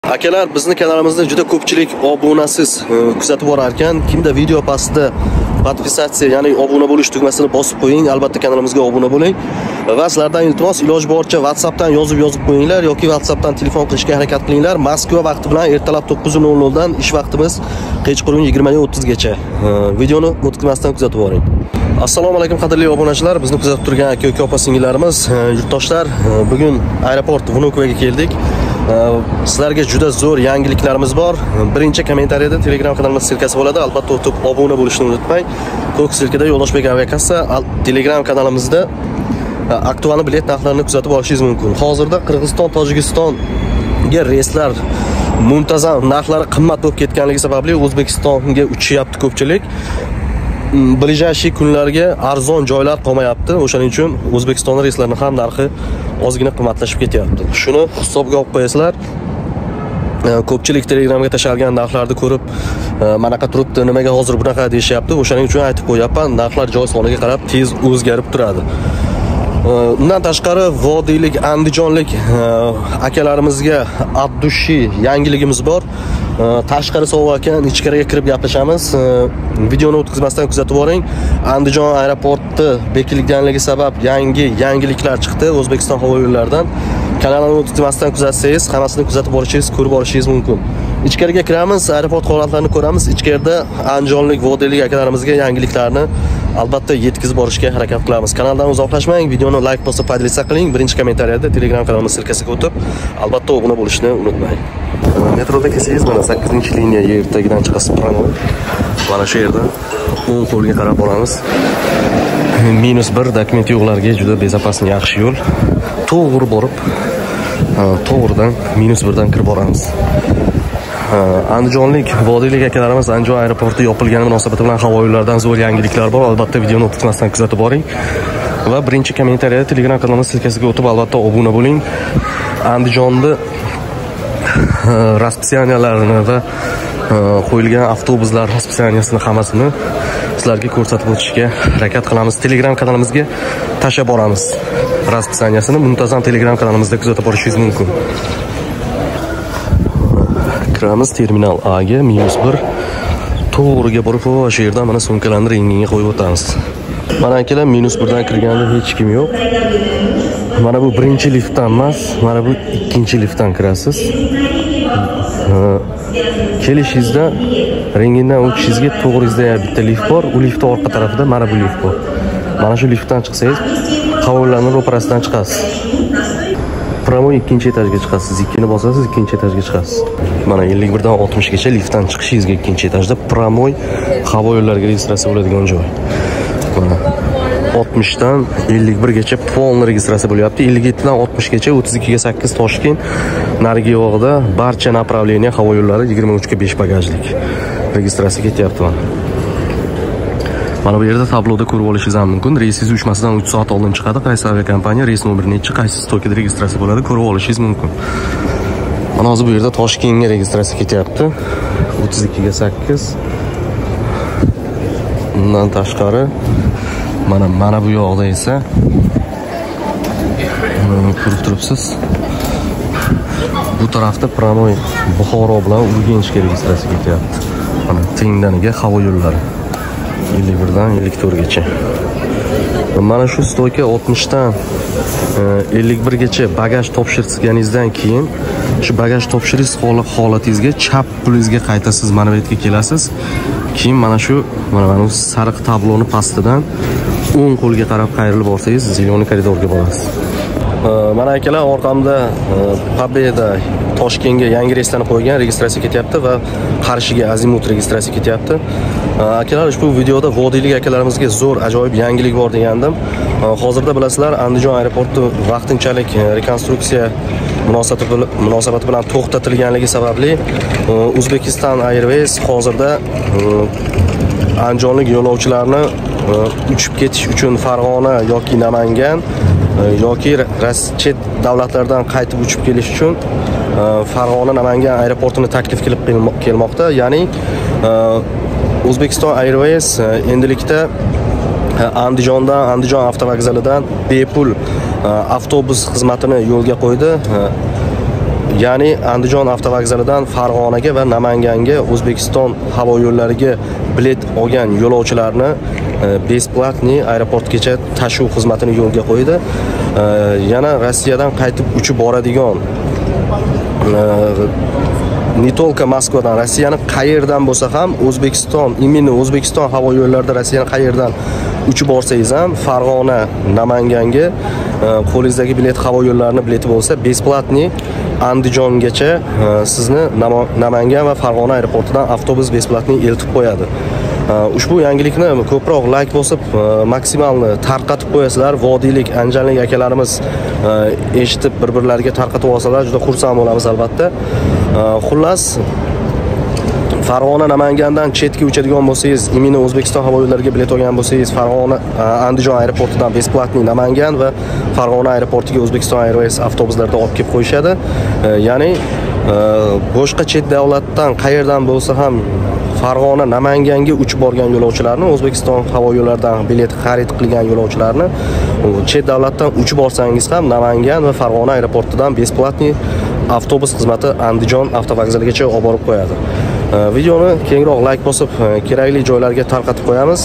Akalar, bizni kanalimizda juda ko'pchilik obunasiz kuzatib borar ekan. Kimda video pastida podpisatsiya, ya'ni obuna bo'lish tugmasini bosib qo'ying. Albatta kanalimizga obuna bo'ling. Va sizlardan iltimos, iloji boricha WhatsAppdan yozib qo'yinglar yoki WhatsAppdan telefon qilishga harakat qilinglar. Moskva vaqti bilan ertalab 9:00 dan ish vaqtimiz kechqurun 20:30 gacha. Videoni o'tkazmasdan kuzatib boring. Assalomu alaykum qadrli obunachilar, bizni kuzatib turgan aka opa singillarimiz, yurtdoshlar, bugun aeroport Vnukovaga keldik. Sizlarga juda zo'r yangiliklarimiz bor. Birinchi kommentariyada Telegram kanalimiz silkasi bo'ladi. Albatta o'tib obuna bo'lishni unutmang. To'q silkada Yo'ldoshbek aviakassa Telegram kanalimizda aktual bilet narxlarini kuzatib olishingiz mumkin. Hozirda Qirg'iziston, Tojikistonga reyslar muntazam narxlari qimmat bo'lib ketganligi sababli O'zbekistonga uchyapti ko'pchilik. Ближайший kunlarga arzon joylar qolmayapti. O'shaning uchun O'zbekiston reyslarining ham narxi ozgina qimmatlashib ketyapti. Shuni hisobga olib qo'yasizlar. Ko'pchilik Telegramga tashalgan narxlarni ko'rib, manaqa turibdi, nimaga hozir bunaqa deyishyapti. O'shaning uchun aytib qo'yapman, narxlar joy soniga qarab tez o'zgarib turadi. Undan tashqari vodiylik, andijonlik akalarimizga abdushi yangiligimiz bor. Tashqari sovuq ekan, ichkariga kirib gaplashamiz. Videoni o'tkazmasdan kuzatib boring. Andijon aeroporti bekilganligi sabab yangiliklar chiqdi O'zbekiston havo yo'llaridan. Kanalni o'tkazmasdan kuzatsangiz, hammasini kuzatib borishingiz, ko'rib olishingiz mumkin. Ichkariga kiramiz, aeroport holatlarini ko'ramiz. Ichkarida andijonlik vodiylik akalarimizga yangiliklarni albatta yetkazib borishga harakat qilamiz. Kanaldan uzoqlashmang, videoni like bosib foydalansa qiling. Birinchi kommentariyada Telegram kanalimiz silkasiga o'tib, albatta obuna bo'lishni unutmang. Metroda kelsangiz, mana 8-liniya yer tagidan chiqasiz pramo. Mana shu yerda o'ng qo'lga qarab boramiz. -1 dokument yo'qlarga juda bezopasni yaxshi yo'l. To'g'ri borib, to'g'ridan -1 dan kirib boramiz. Andijonlik vodiylik akalarimiz Andijon aeroporti yopilgani munosabati bilan havo yo'llaridan zo'r yangiliklar bor. Albatta videoni o'tkazmasdan kuzatib boring. Va birinchi kommentariyada Telegram kanalimiz silkasiga o'tib albatta obuna bo'ling. Andijonda raspisiyaniyalarini va qo'yilgan avtobuslar raspisiyaniyasini hammasini sizlarga ko'rsatib o'tishga harakat qilamiz. Telegram kanalimizga tashlab boramiz. Raspisiyaniyasini muntazam Telegram kanalimizda kuzatib borishingiz mumkin. Kiramiz terminal A ga -1. To'g'riga borib, shu yerdan mana sumkalarni rengiga qo'yib o'tamiz. Mana akalar -1 dan kirganda hech kim yo'q. Mana bu birinchi liftdan emas, mana bu ikkinchi liftdan kirasiz. Kelishingizda rengidan o'tishingizga to'g'ringizda bitta lift bor, u liftning orqa tarafida mana bu lift bor. Mana shu liftdan chiqsangiz, havo yo'llarining ro'parasidan chiqasiz. Pramo ikkinchi etajga chiqasiz. 2 ni bosasiz, ikkinchi etajga chiqasiz. Mana 51 dan 60 gacha liftdan chiqishingizga ikkinchi etajda Pramoy havo yo'llariga registratsiya bo'ladigan joy. Mana 60 dan 51 gacha polni registratsiya bo'lyapti. 57 dan 60 gacha 32 ga 8 Toshkent, narigi yog'ida barcha направление havo yo'llari 23 ga 5 bagajlik registratsiya ketyapti. Mana bu yerda tabloda ko'rib olishingiz ham mumkin. Reysingiz uchmasidan 3 soat oldin chiqadi. Qaysi aviakompaniya, reys nomeri necha, qaysi stokada registratsiya bo'ladi, ko'rib olishingiz mumkin. Mana hozir bu yerda Toshkentga registratsiya ketyapti. 32 ga 8. Undan tashqari mana bu yoqda esa ko'rib turibsiz. Bu tarafda Pramoy Buxoro bilan Urganchga registratsiya ketyapti. Mana tengdaniga havo yo'llari 51 dan 54 gacha. Mana shu stoyka 60 dan 51 gacha bagaj topshirganingizdan keyin shu bagaj topshirish holatingizga chap pulingizga qaytasiz, mana bu yerga kelasiz. Keyin mana shu sariq tabloni pastidan o'ng qo'lga qarab qayrilib borsangiz, zeleniy koridorga borasiz. Mana akalar, orqamda Pobeda Toshkentga yangi reyslarni qo'ygan registratsiya ketyapti va Qarshiga Azimut registratsiya ketyapti. Akalar, ushbu videoda vodiylik akalarimizga zo'r ajoyib yangilik bor degandim. Hozirda bilasizlar, Andijon aeroporti vaqtinchalik rekonstruksiya munosabati bilan to'xtatilganligi sababli Uzbekistan Airways hozirda andijonlik yo'lovchilarni uchib ketish uchun Farg'ona yoki Namangan yoki chet davlatlardan qaytib uchib kelish uchun Farg'ona Namangan aeroportini taklif qilib kelmoqda. Ya'ni Uzbekistan Airways endilikda Andijon avtovokzalidan bepul avtobus xizmatini yo'lga qo'ydi. ya'ni Andijon avtovokzalidan Farg'onaga va Namanganga O'zbekiston havo yo'llariga bilet olgan yo'lovchilarni besplatniy aeroportgacha tashuv xizmatini yo'lga qo'ydi. Yana Rossiyadan qaytib uchib boradigan не только Moskvadan, Rossiyani qayerdan bo'lsa ham imенно O'zbekiston havo yo'llarida Rossiyani qayerdan uchib borsangiz ham Farg'ona, Namanganga qo'lingizdagi bilet havo yo'llarining bileti bo'lsa, besplatniy Andijongacha sizni Namangan va Farg'ona aeroportidan avtobus besplatniy eltib qo'yadi. Ushbu yangilikni ko'proq layk bosib, maksimalni tarqatib qo'yasizlar. Vodiylik, andijonlik akalarimiz eshitib bir-birlariga tarqatib olsalar juda xursand bo'lamiz albatta. Xullas, Farg'ona, Namangandan chetga uchadigan bo'lsangiz, imino O'zbekiston havo yo'llariga bilet olgan bo'lsangiz, Farg'ona Andijon aeroportidan besplatniy Namangan va Farg'ona aeroportiga O'zbekiston Airways avtobuslarida olib kelib qo'yishadi. Ya'ni boshqa chet davlatdan qayerdan bo'lsa ham Farg'ona, Namanganga uchib borgan yo'lovchilarni, O'zbekiston havo yo'llaridan bilet xarid qilgan yo'lovchilarni chet davlatdan uchib borsangiz ham Namangan va Farg'ona aeroportidan besplatniy avtobus xizmati Andijon avtovokzaligacha olib borib qo'yadi. Videoni kengroq layk bosib, kerakli joylarga tarqatib qo'yamiz.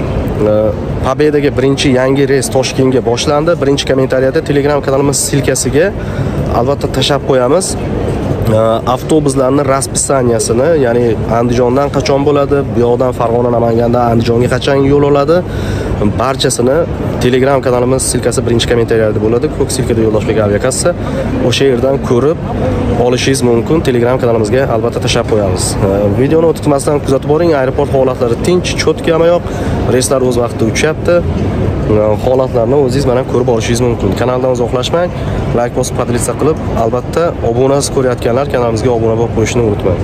Pobedaga birinchi yangi reys Toshkentga boshlandi. Birinchi kommentariyada Telegram kanalimiz silkasiga albatta tashab qo'yamiz. Avtobuslarning raspisanyasini, ya'ni Andijondan qachon bo'ladi, bu yoqdan Farg'ona, Namangandan Andijonga qachon yo'l oladi, barchasini Telegram kanalimiz silkasi birinchi kommentariyada bo'ladi. Ko'k silkada Yo'ldoshbek aviakassa. O'sha yerdan ko'rib olishingiz mumkin. Telegram kanalimizga albatta tashab qo'yamiz. Videoni o'tmasdan kuzatib boring. Aeroport holatlari tinch, cho'tka amayoq. Reyslar o'z vaqtida uchyapti. Holatlarni o'zingiz mana ko'rib olishingiz mumkin. Kanaldan uzoqlashmang. Like bosib, podpisa qilib, albatta obunasiz ko'rayotganlar kanalimizga obuna bo'lib qo'yishni unutmang.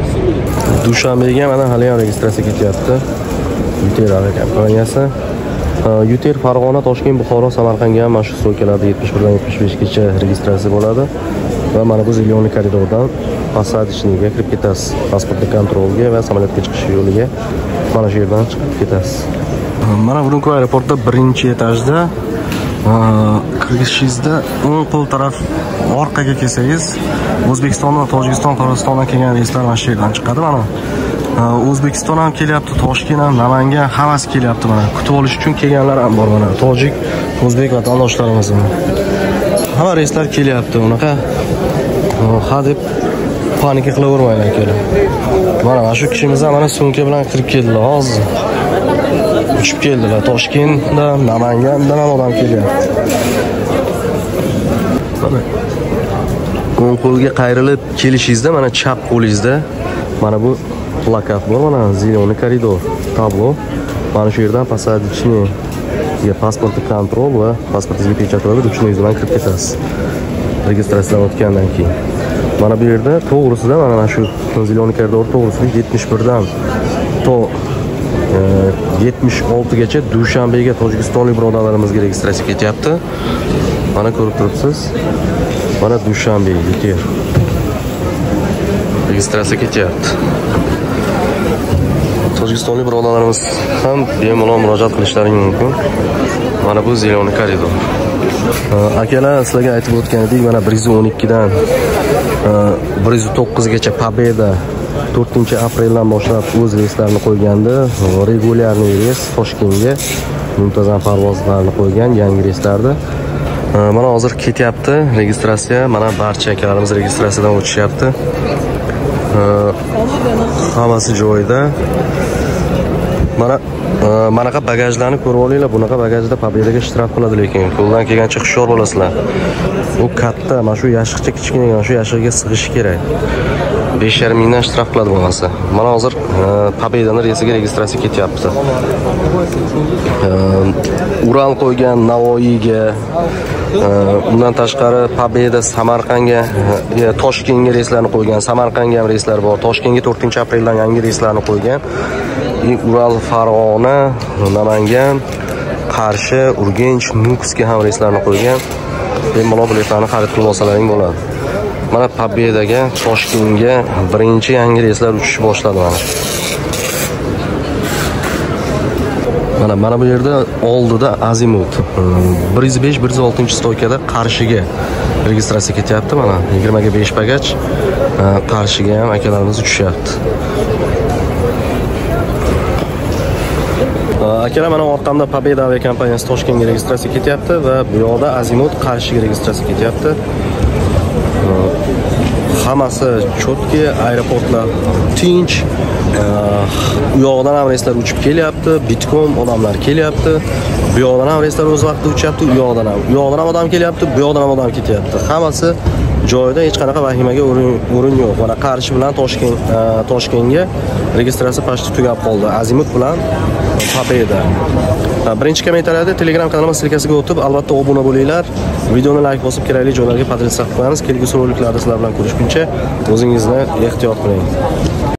Dushanbega mana hali ham registratsiya ketyapti. Yuter aviakompaniyasi. Yuter Farg'ona, Toshkent, Buxoro, Samarqandga ham mana shu so'kalarda 71 dan 75 gacha registratsiya bo'ladi. Va mana bu zilionli koridordan посадочныйga kirib ketasiz. Pasportni kontrolga va samolyotga chiqish yo'liga mana shu yerdan chiqib ketasiz. Mana Urumqi aeroportda birinchi etajda kirishingizda o'ng qo'l taraf orqaga kelsangiz, O'zbekiston va Tojikiston, Qirg'izistondan kelgan reyslar mana shu yerdan chiqadi. Mana O'zbekiston ham kelyapti, Toshkent ham, Namangan hammasi kelyapti. Mana kutib olish uchun kelganlar ham bor. Mana tojik, o'zbek vatandoshlarimiz hamma reyslar kelyapti. Unaqa ha deb panika qilavermanglar keling. Mana shu kishimiz ham mana sumka bilan kirib keldilar hozir. Uchib keldilar. Toshkentdan, Namangandan ham odam kelyapti. Mana o'ng qo'lga qayrilib kelishingizda mana chap qo'lingizda mana bu plakat bor, mana ziloniy koridor tablo. Mana shu yerdan посадочный pasportni kontrol va pasportingizga pechat olib, ruchnoy bilan kirib ketasiz. Registratsiyadan o'tgandan keyin. Mana bu yerda to'g'risida mana shu ziloniy koridor to'g'risida 71 dan to 76 gacha Dushanbega tojikistonlik birodarlarimizga registratsiya ketyapti. Mana ko'rib turibsiz. Mana Dushanbe yeter. Registratsiya ketyapti. Tojikistonlik birodarlarimiz ham bemalol murojaat qilishlari mumkin. Mana bu ziloniy koridor. Akalar sizlarga aytib o'tgan edik, mana 112 dan 109 gacha Pobeda 4-apreldan boshlab o'z reyslarini qo'ygandi. Regularniy reys Toshkentga muntazam parvozlarni qo'ygan yangi reyslarda. Mana hozir ketyapti registratsiya. Mana barcha akalarimiz registratsiyadan o'tishyapti. Hammasi joyida. Manaqa bagajlarni ko'rib olinglar. Bunaqa bagajda Pobedaga ishtirok qiladi, lekin qo'ldan kelgancha hushyor bo'lasizlar. Bu katta, mana shu yashiqcha kichkina, mana shu yashiqga sig'ishi kerak. 5,5 mingdan ishtirok qiladi bo'lmasa. Mana hozir Pobedani reysiga registratsiya ketyapti. Ural qo'ygan Navoiyga, undan tashqari Pobeda Samarqandga, Toshkentga reyslarni qo'ygan. Samarqandga ham reyslar bor. Toshkentga 4-apreldan yangi reyslarni qo'ygan. Ural, Farg'ona, Namangan, Qarshi, Urganch, Nukusga ham reyslarni qo'ygan. Bemalol biletlarni xarid qilib olsalaring bo'ladi. Mana Pobedaga, Toshkentga birinchi yangi reyslar uchish boshladi mana. Mana bu yerda oldida Azimut 105-106 stoykada Qarshiga registratsiya ketyapti. Mana 20 ga 5 bagaj Qarshiga ham akalarimiz uchishyapti. Akalar mana orqamda Pobeda aviakompaniyasi Toshkentga registratsiya ketyapti va bu yoqda Azimut Qarshiga registratsiya ketyapti. Hammasi chotki, aeroportlar tinch. U yoqdan ham reyslar uchib kelyapti, Bitkom odamlar kelyapti. Bu yoqdan ham reyslar o'z vaqtida uchyapti, u yoqdan ham odam kelyapti, bu yoqdan ham odam ketyapti. Hammasi joyida, hech qanaqa vahimaga o'rin yo'q. Mana Qarshi bilan Toshkentga registratsiya pashti tugab qoldi. Azimut bilan Pobeda. Birinchi kommentariyada Telegram kanalimiz silkasiga o'tib, albatta obuna bo'linglar. Videoni like bosib, kerakli joylarga podpiska qilamiz. Kelgusi roliklarda sizlar bilan ko'rishguncha o'zingizni ehtiyot qiling.